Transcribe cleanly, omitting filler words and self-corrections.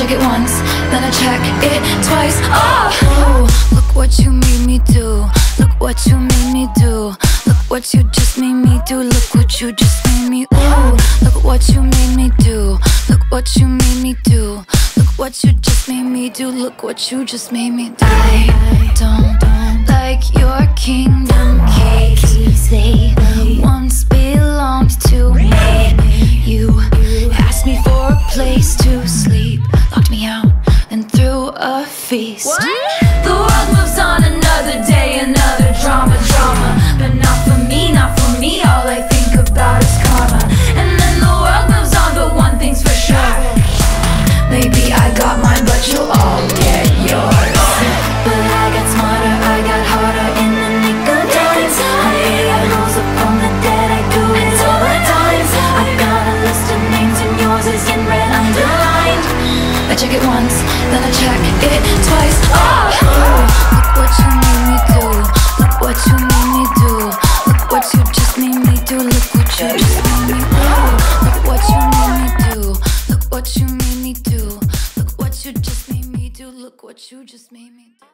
check it once, then I check it twice. Oh, look what you made me do. Look what you made me do. Look what you just made me do. Look what you just made me. Ooh, look what you made me do. Look what you made me do. Look what you just made me do. Look what you just made me do. I don't like your kingdom keys. They once belonged to me. You asked me for a place to sleep, locked me out and threw a feast. What? The world moves on, another day, another drama, but not for me, not for me. All I think about is karma. And then the world moves on, but one thing's for sure, maybe I got mine, but you'll all get yours. But I got smarter, I got harder in the nick of time. I rose up from the dead, I do it all the time. I got a list of names and yours is in red underlined. I check it once, then I check it twice. Oh, look what you made me do. Look what you made me do. Look what you just made me do. Look what you just made me do. Look what you made me do. Look what you made me do. Look what you just made me do. Look what you just made me do.